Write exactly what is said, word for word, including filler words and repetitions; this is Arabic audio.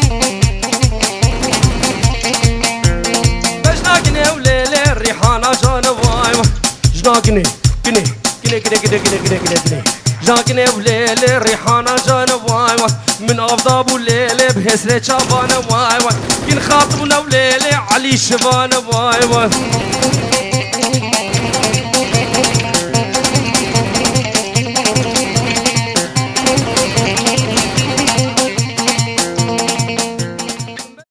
بجناكني وليلي الريحانة جانا واي جناكني كني كني كني كني كني كني كني كني جناكني وليلي الريحانة جانا واي من أفضاب وليلي بهسرة شابانا واي كن خاطبنا وليلي علي شبانا واي